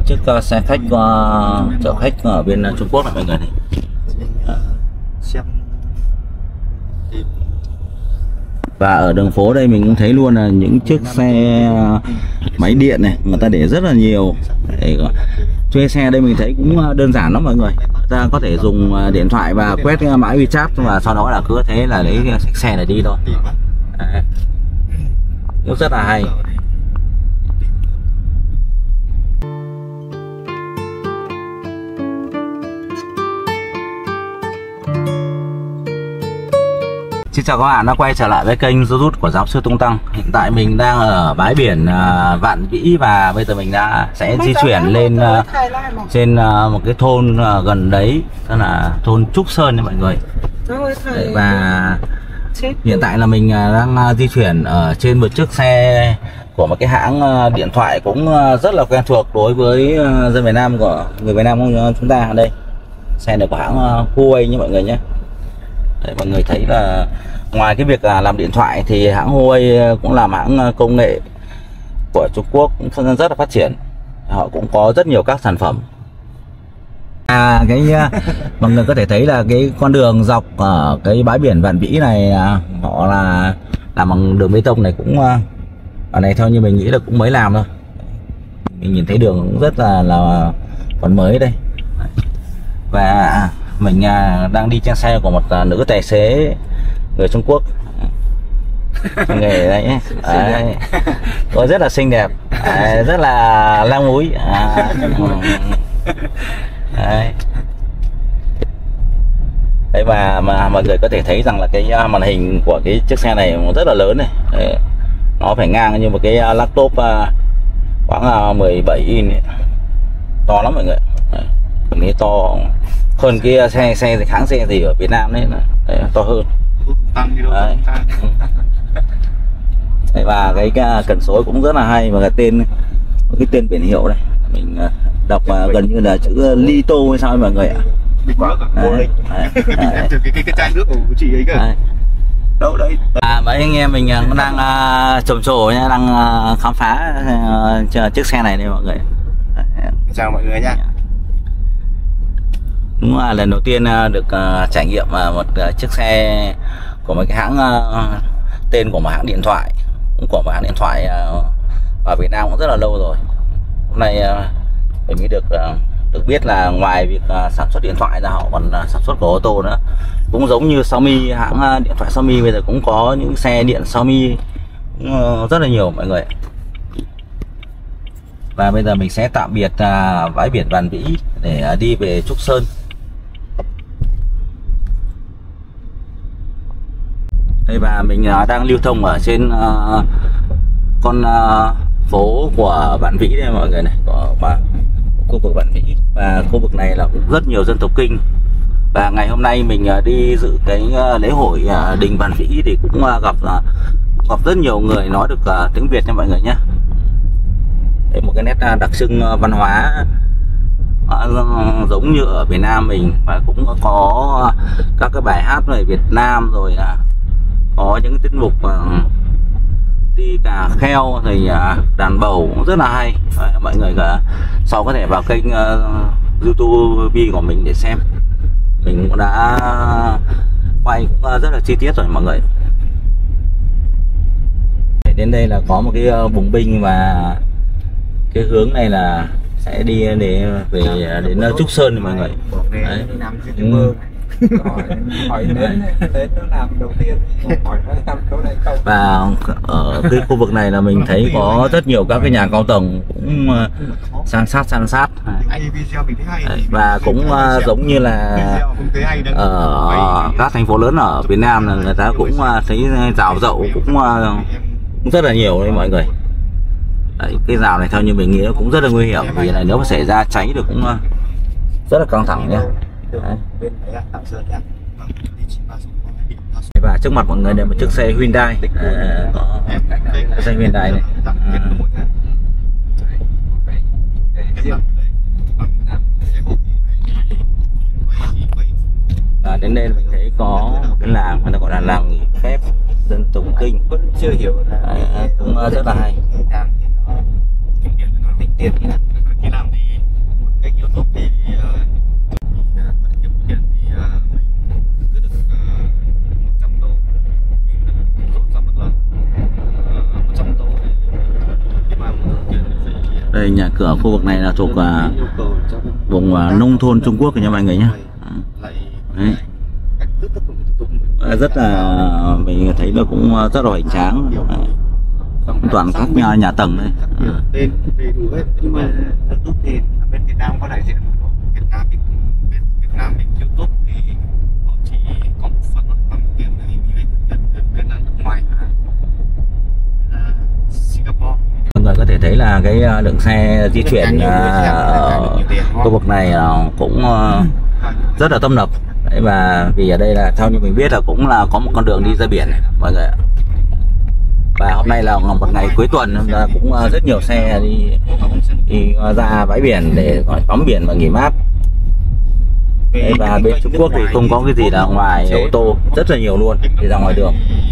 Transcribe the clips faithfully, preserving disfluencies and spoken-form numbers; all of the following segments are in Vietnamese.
chiếc uh, xe khách uh, chở khách ở bên uh, Trung Quốc này mọi người này. Và ở đường phố đây mình cũng thấy luôn là những chiếc xe máy điện này, người ta để rất là nhiều. Để thuê xe đây mình thấy cũng đơn giản lắm mọi người. Người ta có thể dùng điện thoại và quét mã WeChat và sau đó là cứ thế là lấy xe này đi thôi. Đấy. Rất là hay. Xin chào các bạn đã quay trở lại với kênh YouTube của giáo sư Tung Tăng. Hiện tại mình đang ở bãi biển uh, Vạn Vĩ và bây giờ mình đã sẽ di chuyển lên uh, trên uh, một cái thôn uh, gần đấy, đó là thôn Trúc Sơn nha mọi người. Đấy, và hiện tại là mình uh, đang uh, di chuyển ở trên một chiếc xe của một cái hãng uh, điện thoại cũng uh, rất là quen thuộc đối với uh, dân Việt Nam, của người Việt Nam của chúng ta. Đây, xe này của hãng uh, Huawei nha mọi người nhé. Đấy, mọi người thấy là ngoài cái việc làm điện thoại thì hãng Huawei cũng làm hãng công nghệ của Trung Quốc cũng rất là phát triển. Họ cũng có rất nhiều các sản phẩm. À, cái mọi người có thể thấy là cái con đường dọc ở cái bãi biển Vạn Vĩ này họ là làm bằng đường bê tông này, cũng ở này theo như mình nghĩ là cũng mới làm thôi. Mình nhìn thấy đường cũng rất là là còn mới đây. Và mình đang đi trên xe của một nữ tài xế người Trung Quốc. Người đấy, đấy. Cô rất là xinh đẹp, đấy, rất là lăng múi. À, đấy. Đấy, và mà mọi người có thể thấy rằng là cái màn hình của cái chiếc xe này rất là lớn này. Đấy. Nó phải ngang như một cái laptop khoảng mười bảy inch ấy. To lắm mọi người. Đấy. Mình thấy to hơn cái xe xe hãng xe gì ở Việt Nam đấy, đấy to hơn. Đấy. Đấy, và cái, cái cần số cũng rất là hay, và cái tên cái tên biển hiệu đây mình đọc uh, gần như là chữ Lito hay sao mọi người ạ. Đấy. Đấy. Đấy. Cái cái chai nước của chị ấy kìa. Đâu đấy. À, mấy anh em mình cũng đang uh, trồm trồ nha, đang uh, khám phá uh, chiếc xe này đây mọi người. Đấy. Chào mọi người nha. Đúng là lần đầu tiên được uh, trải nghiệm uh, một uh, chiếc xe của một cái hãng uh, tên của một hãng điện thoại, cũng của một hãng điện thoại uh, ở Việt Nam cũng rất là lâu rồi. Hôm nay uh, mình mới được uh, được biết là ngoài việc uh, sản xuất điện thoại ra, họ còn uh, sản xuất của ô tô nữa. Cũng giống như Xiaomi, hãng uh, điện thoại Xiaomi bây giờ cũng có những xe điện Xiaomi uh, rất là nhiều mọi người. Và bây giờ mình sẽ tạm biệt uh, bãi biển Vạn Vĩ để uh, đi về Trúc Sơn. Đây, và mình uh, đang lưu thông ở trên uh, con uh, phố của Vạn Vĩ đây mọi người này, của uh, khu vực Vạn Vĩ. Và khu vực này là cũng rất nhiều dân tộc Kinh. Và ngày hôm nay mình uh, đi dự cái uh, lễ hội uh, đình Vạn Vĩ thì cũng uh, gặp uh, gặp rất nhiều người nói được uh, tiếng Việt nha mọi người nhé. Đây, một cái nét uh, đặc trưng uh, văn hóa uh, giống như ở Việt Nam mình, và cũng có uh, các cái bài hát về Việt Nam, rồi uh, có những tiết mục uh, đi cà kheo, rồi uh, đàn bầu cũng rất là hay. Đấy, mọi người uh, sau có thể vào kênh uh, YouTube của mình để xem. Mình cũng đã quay cũng uh, rất là chi tiết rồi mọi người. Đến đây là có một cái uh, bùng binh, và cái hướng này là sẽ đi để về đến uh, Trúc Sơn này mọi người. Đấy. Ừ. Hỏi đến đến nó làm đầu tiên, hỏi nó làm chỗ này không. Và ở cái khu vực này là mình thấy có rất nhiều các cái nhà cao tầng cũng san sát san sát. Đấy, và cũng uh, giống như là ở các thành phố lớn ở Việt Nam là người ta cũng uh, thấy rào dậu cũng, uh, cũng rất là nhiều đấy mọi người. Đấy, cái rào này theo như mình nghĩ cũng rất là nguy hiểm, vì này nếu mà xảy ra cháy được cũng uh, rất là căng thẳng nha. Đấy. Và trước mặt mọi người là một chiếc xe Hyundai, à, có xe Hyundai này. À, đến đây mình thấy có một cái làng người ta gọi là làng nghỉ phép dân tộc Kinh, vẫn chưa hiểu là à, cũng rất là hay. tiền cửa khu vực này là thuộc uh, vùng uh, nông thôn Trung Quốc nha mọi người nhé. Đấy. Rất là mình thấy nó cũng rất là hoành tráng. Đấy. Toàn các nhà, nhà tầng đây. Tên đầy đủ hết, nhưng mà YouTube thì bên Việt Nam có đại diện của Việt Nam mình bên Việt Nam mình YouTube thì họ chỉ có một phần bằng tiền này mình gần gần gần là nước ngoài là Singapore. Mọi người có thể thấy là cái lượng xe di chuyển ở khu vực này cũng rất là tấp nập. Đấy, và vì ở đây là theo như mình biết là cũng là có một con đường đi ra biển này, mọi người ạ. Và hôm nay là một ngày cuối tuần là cũng rất nhiều xe đi, đi ra bãi biển để tắm biển và nghỉ mát. Đấy, và bên Trung Quốc thì không có cái gì là ngoài ô tô, rất là nhiều luôn đi ra ngoài đường.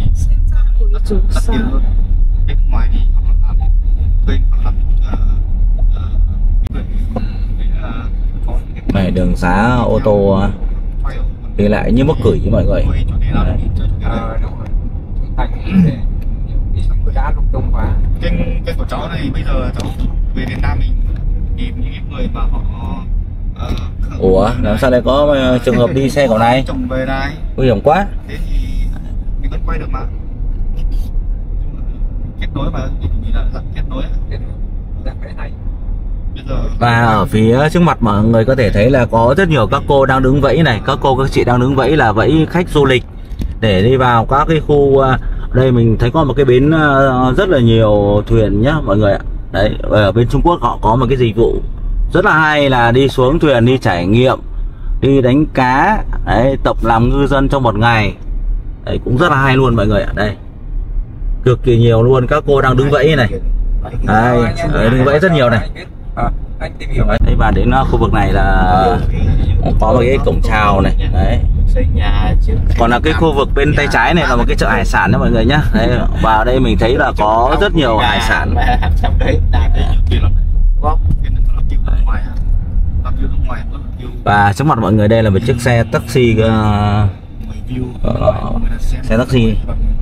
Này, đường xá ô tô đi lại như mắc cười với mọi người. Đấy. Đã lung tung quá. Kênh kênh của cháu này bây giờ cháu về Việt Nam mình tìm những người mà họ uh, ủa làm sao lại có trường hợp đi xe cậu này chồng về đây nguy hiểm quá. Thế thì mình vẫn quay được mà, kết nối mà mình là dạng kết nối dạng phải hay. Và ở phía trước mặt mọi người có thể thấy là có rất nhiều các cô đang đứng vẫy này, các cô các chị đang đứng vẫy là vẫy khách du lịch để đi vào các cái khu. Đây mình thấy có một cái bến rất là nhiều thuyền nhá mọi người ạ. Đấy, ở bên Trung Quốc họ có một cái dịch vụ rất là hay là đi xuống thuyền đi trải nghiệm, đi đánh cá, đấy, tập làm ngư dân trong một ngày. Đấy, cũng rất là hay luôn mọi người ạ. Đây, cực kỳ nhiều luôn, các cô đang đứng vẫy này. Đây, đấy, đứng vẫy rất nhiều này. Đấy, và đến khu vực này là có một cái cổng chào này. Đấy. Còn là cái khu vực bên tay trái này là một cái chợ hải sản đó mọi người nhá. Đấy, vào đây mình thấy là có rất nhiều hải sản. Và trước mặt mọi người đây là một chiếc xe taxi, uh, uh, xe taxi.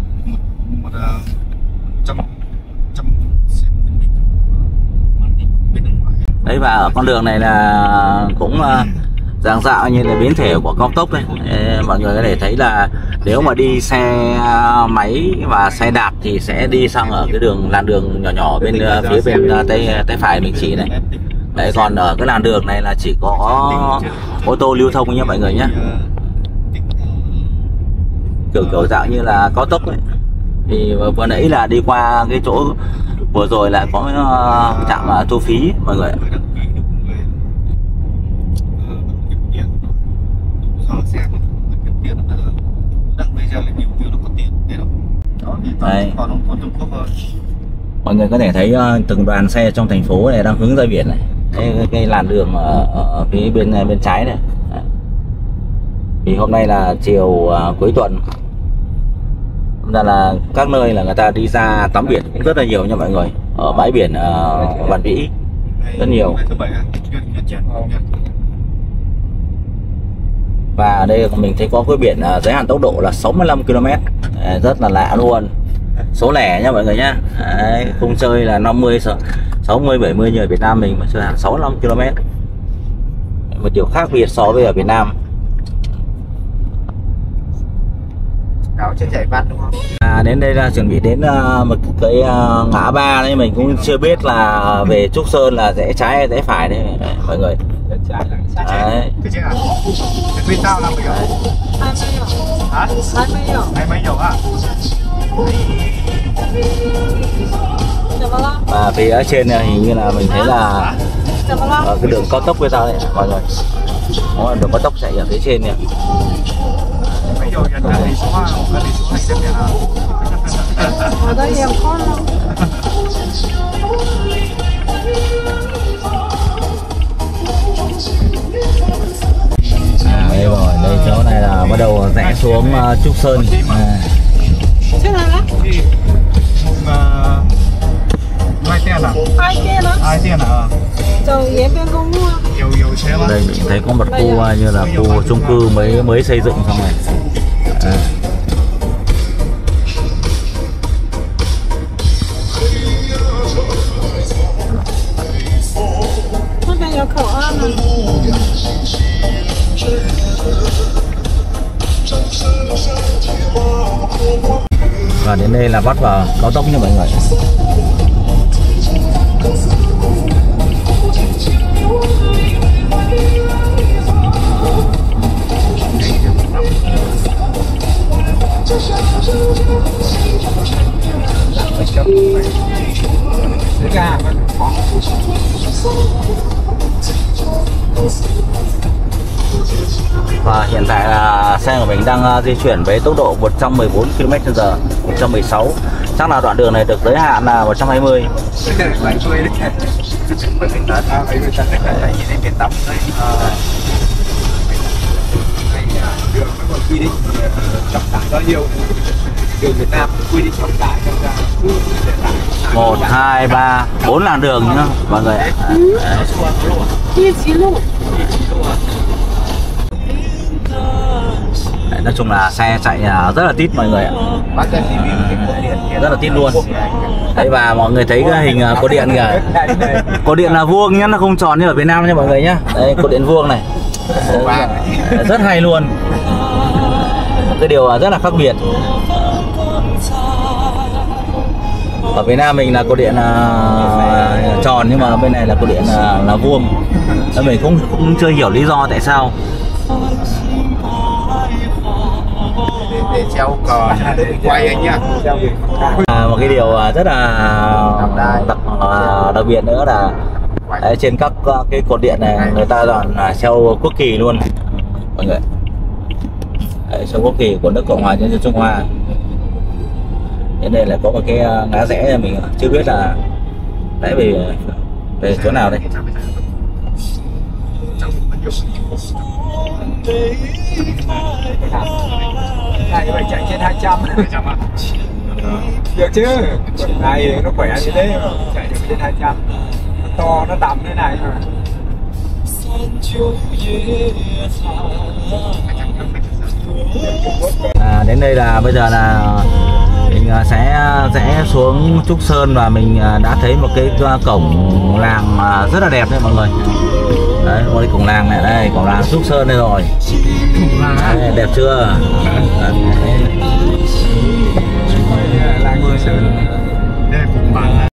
Đấy, và ở con đường này là cũng uh, dạng dạo như là bến thể của cao tốc đây. Mọi người có thể thấy là nếu mà đi xe máy và xe đạp thì sẽ đi sang ở cái đường làn đường nhỏ nhỏ bên phía bên tay tay phải mình chỉ này. Đấy, còn ở cái làn đường này là chỉ có ô tô lưu thông nha mọi người nhé. Kiểu kiểu dạng như là cao tốc ấy. Thì vừa nãy là đi qua cái chỗ vừa rồi lại có trạm thu phí mọi người. Đây. Mọi người có thể thấy uh, từng đoàn xe trong thành phố này đang hướng ra biển này. Đây, cái, cái làn đường ở, ở phía bên bên trái này. Đấy. Vì hôm nay là chiều uh, cuối tuần, nên là các nơi là người ta đi ra tắm biển cũng rất là nhiều nha mọi người. Ở bãi biển uh, Vạn Vĩ rất nhiều. Và ở đây mình thấy có cái biển uh, giới hạn tốc độ là sáu mươi lăm ki lô mét. Đấy, rất là lạ luôn. Số lẻ nha mọi người nhá. Đấy, khung chơi là năm mươi, sáu mươi, bảy mươi như ở Việt Nam mình mà chơi hẳn sáu mươi lăm ki lô mét. Một điều khác biệt so với ở Việt Nam. Đảo trên Giải Văn đúng không? À, đến đây là chuẩn bị đến uh, một cái uh, ngã ba đấy, mình cũng chưa biết là về Trúc Sơn là rẽ trái hay rẽ phải đấy, đấy mọi người. Đấy. Bên sao là mấy hả? Hai mấy dầu ạ? Và phía trên này hình như là mình thấy là ở cái đường cao tốc với sao đấy mọi người. Đó, đường cao tốc chạy ở phía trên này. Mấy dầu gần là đi xuống gần đi xuống này xem nào. Ở đây em con không? À, đây rồi, đây chỗ này là bắt đầu rẽ xuống uh, Trúc Sơn. À. Thế nào đó? Hai tiền à? Hai tiền á? Hai tiền à? Trời em bên không mua. Nhiều nhiều xe lắm. Đây mình thấy có một khu uh, như là khu chung cư mới mới xây dựng xong này. À. Và đến đây là bắt vào cao tốc nha mọi người. Và hiện tại là xe của mình đang uh, di chuyển với tốc độ một trăm mười bốn ki lô mét trên giờ, một trăm mười sáu. Chắc là đoạn đường này được giới hạn là một trăm hai mươi. Đường nó còn quy định trọng tải bao nhiêu. Đường Việt Nam quy định trọng tải một, hai, ba, bốn làn đường nhá mọi người. Đi chín路. Đấy, nói chung là xe chạy rất là tít mọi người ạ. Rất là tít luôn. Đấy, và mọi người thấy cái hình cột điện kìa. Cột điện là vuông nhá, nó không tròn như ở Việt Nam nha mọi người nhá. Đây, cột điện vuông này. Đấy, rất hay luôn. Cái điều rất là khác biệt. Ở Việt Nam mình là cột điện là tròn, nhưng mà bên này là cột điện là, là vuông. Nên mình cũng, cũng chưa hiểu lý do tại sao. để, để treo cờ để quay anh nhá. À, một cái điều rất là đặc đặc biệt nữa là đấy, trên các cái cột điện này người ta dọn treo quốc kỳ luôn mọi người. Đấy, treo quốc kỳ của nước Cộng hòa Nhân dân Trung Hoa. Đến đây là có một cái ngã rẽ mình chưa biết là đấy về về chỗ nào đây. Này phải chạy trên hai trăm. Được chứ. Này nó khỏe như thế mà chạy được trên hai trăm. Nó to, nó đậm thế này mà. À, đến đây là bây giờ là mình sẽ sẽ xuống Trúc Sơn và mình đã thấy một cái cổng làng rất là đẹp đấy mọi người. Đấy, một cái cổng làng này, đây cổng làng Trúc Sơn đây rồi. Đấy, đẹp chưa? Đấy. Làng Sơn. Đây